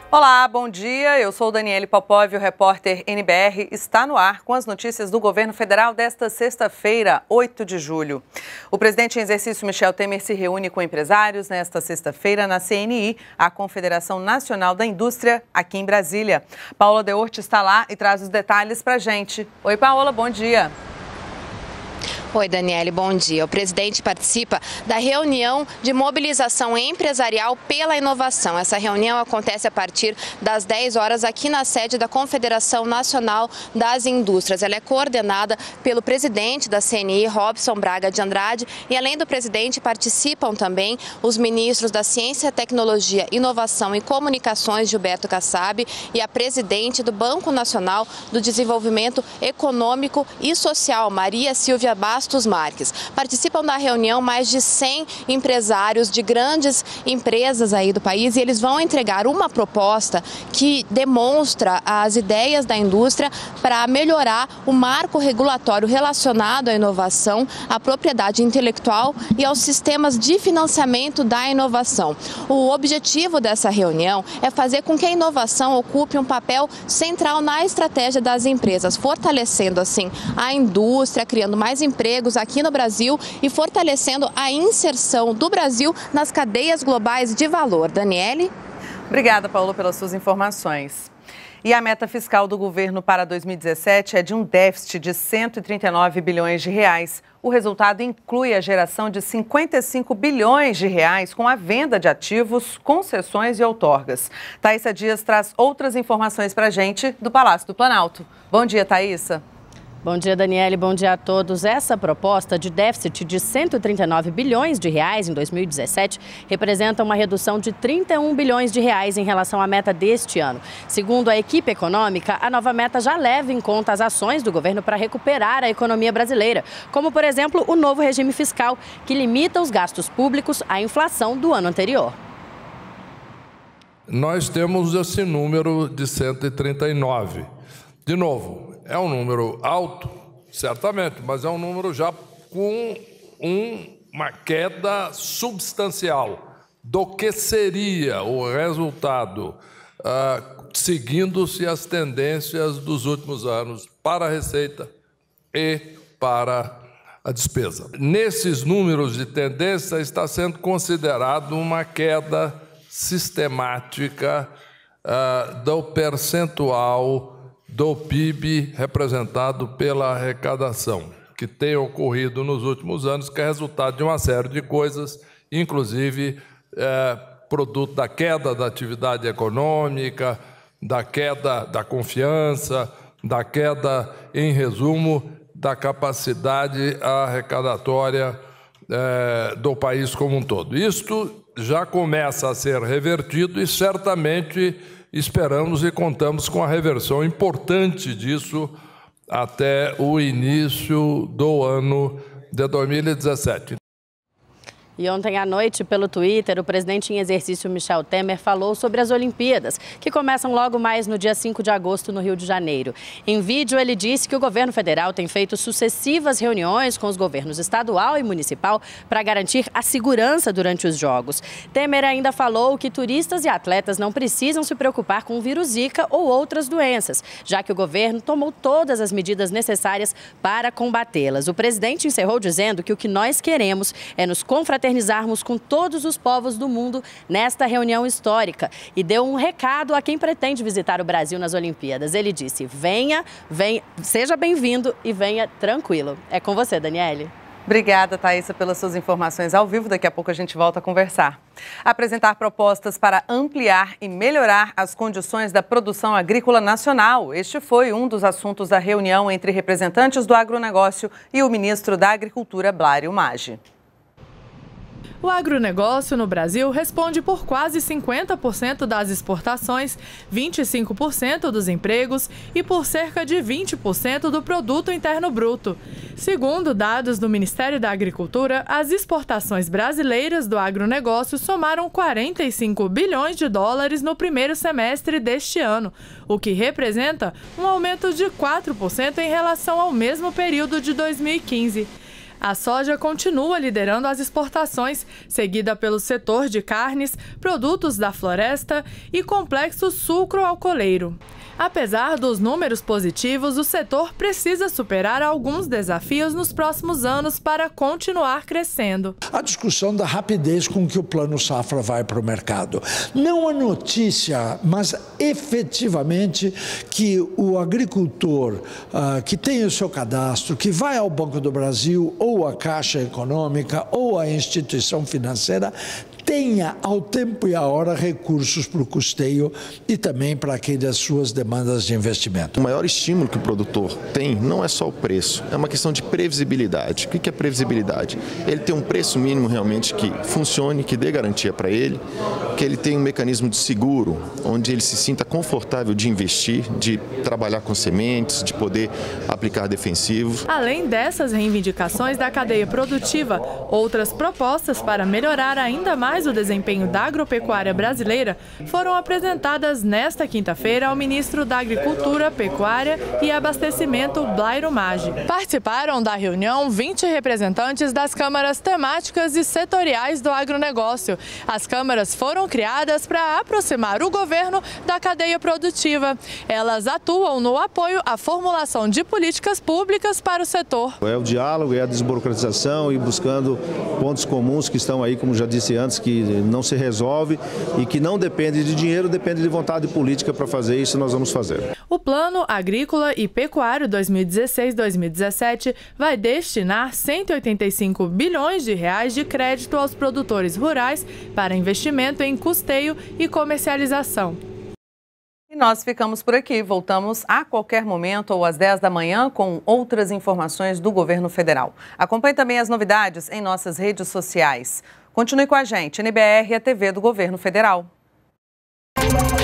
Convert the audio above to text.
Olá, bom dia. Eu sou Daniele Popov, o repórter NBR está no ar com as notícias do governo federal desta sexta-feira, 8 de julho. O presidente em exercício Michel Temer se reúne com empresários nesta sexta-feira na CNI, a Confederação Nacional da Indústria, aqui em Brasília. Paola Deorte está lá e traz os detalhes para a gente. Oi, Paola, bom dia. Oi, Daniele, bom dia. O presidente participa da reunião de mobilização empresarial pela inovação. Essa reunião acontece a partir das 10 horas aqui na sede da Confederação Nacional das Indústrias. Ela é coordenada pelo presidente da CNI, Robson Braga de Andrade, e além do presidente participam também os ministros da Ciência, Tecnologia, Inovação e Comunicações, Gilberto Kassab, e a presidente do Banco Nacional do Desenvolvimento Econômico e Social, Maria Silvia Bastos Marques. Participam da reunião mais de 100 empresários de grandes empresas aí do país e eles vão entregar uma proposta que demonstra as ideias da indústria para melhorar o marco regulatório relacionado à inovação, à propriedade intelectual e aos sistemas de financiamento da inovação. O objetivo dessa reunião é fazer com que a inovação ocupe um papel central na estratégia das empresas, fortalecendo assim a indústria, criando mais empregos aqui no Brasil e fortalecendo a inserção do Brasil nas cadeias globais de valor. Daniele? Obrigada, Paola, pelas suas informações. E a meta fiscal do governo para 2017 é de um déficit de 139 bilhões de reais. O resultado inclui a geração de 55 bilhões de reais com a venda de ativos, concessões e outorgas. Thaísa Dias traz outras informações para a gente do Palácio do Planalto. Bom dia, Thaísa. Bom dia, Daniele. Bom dia a todos. Essa proposta de déficit de 139 bilhões de reais em 2017 representa uma redução de 31 bilhões de reais em relação à meta deste ano. Segundo a equipe econômica, a nova meta já leva em conta as ações do governo para recuperar a economia brasileira, como, por exemplo, o novo regime fiscal, que limita os gastos públicos à inflação do ano anterior. Nós temos esse número de 139. De novo, é um número alto, certamente, mas é um número já com uma queda substancial do que seria o resultado, seguindo-se as tendências dos últimos anos para a receita e para a despesa. Nesses números de tendência está sendo considerado uma queda sistemática do percentual do PIB representado pela arrecadação, que tem ocorrido nos últimos anos, que é resultado de uma série de coisas, inclusive produto da queda da atividade econômica, da queda da confiança, da queda, em resumo, da capacidade arrecadatória do país como um todo. Isto já começa a ser revertido e certamente esperamos e contamos com a reversão importante disso até o início do ano de 2017. E ontem à noite, pelo Twitter, o presidente em exercício Michel Temer falou sobre as Olimpíadas, que começam logo mais no dia 5 de agosto no Rio de Janeiro. Em vídeo, ele disse que o governo federal tem feito sucessivas reuniões com os governos estadual e municipal para garantir a segurança durante os Jogos. Temer ainda falou que turistas e atletas não precisam se preocupar com o vírus Zika ou outras doenças, já que o governo tomou todas as medidas necessárias para combatê-las. O presidente encerrou dizendo que o que nós queremos é nos confraternizarmos com todos os povos do mundo nesta reunião histórica e deu um recado a quem pretende visitar o Brasil nas Olimpíadas. Ele disse: venha, seja bem-vindo e venha tranquilo. É com você, Daniele. Obrigada, Thaísa, pelas suas informações ao vivo. Daqui a pouco a gente volta a conversar. Apresentar propostas para ampliar e melhorar as condições da produção agrícola nacional. Este foi um dos assuntos da reunião entre representantes do agronegócio e o ministro da Agricultura, Blário Maggi. O agronegócio no Brasil responde por quase 50% das exportações, 25% dos empregos e por cerca de 20% do produto interno bruto. Segundo dados do Ministério da Agricultura, as exportações brasileiras do agronegócio somaram 45 bilhões de dólares no primeiro semestre deste ano, o que representa um aumento de 4% em relação ao mesmo período de 2015. A soja continua liderando as exportações, seguida pelo setor de carnes, produtos da floresta e complexo sucro-alcooleiro. Apesar dos números positivos, o setor precisa superar alguns desafios nos próximos anos para continuar crescendo. A discussão da rapidez com que o Plano Safra vai para o mercado. Não a notícia, mas efetivamente que o agricultor que tem o seu cadastro, que vai ao Banco do Brasil, ou a Caixa Econômica, ou a instituição financeira, tenha ao tempo e à hora recursos para o custeio e também para aquelas suas demandas de investimento. O maior estímulo que o produtor tem não é só o preço, é uma questão de previsibilidade. O que é previsibilidade? Ele tem um preço mínimo realmente que funcione, que dê garantia para ele, que ele tenha um mecanismo de seguro, onde ele se sinta confortável de investir, de trabalhar com sementes, de poder aplicar defensivos. Além dessas reivindicações da cadeia produtiva, outras propostas para melhorar ainda mais o desempenho da agropecuária brasileira foram apresentadas nesta quinta-feira ao ministro da Agricultura, Pecuária e Abastecimento, Blairo Maggi. Participaram da reunião 20 representantes das câmaras temáticas e setoriais do agronegócio. As câmaras foram criadas para aproximar o governo da cadeia produtiva. Elas atuam no apoio à formulação de políticas públicas para o setor. É o diálogo, é a desburocratização e buscando pontos comuns que estão aí, como já disse antes, que não se resolve e que não depende de dinheiro, depende de vontade política para fazer isso, nós vamos fazer. O Plano Agrícola e Pecuário 2016-2017 vai destinar 185 bilhões de reais de crédito aos produtores rurais para investimento em custeio e comercialização. E nós ficamos por aqui. Voltamos a qualquer momento ou às 10 da manhã com outras informações do governo federal. Acompanhe também as novidades em nossas redes sociais. Continue com a gente, NBR, a TV do Governo Federal.